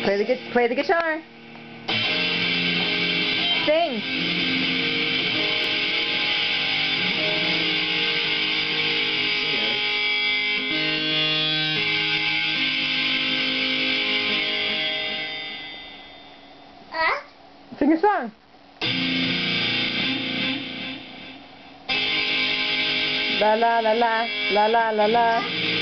Play the guitar. Sing. Sing a song. La la la la la la la la.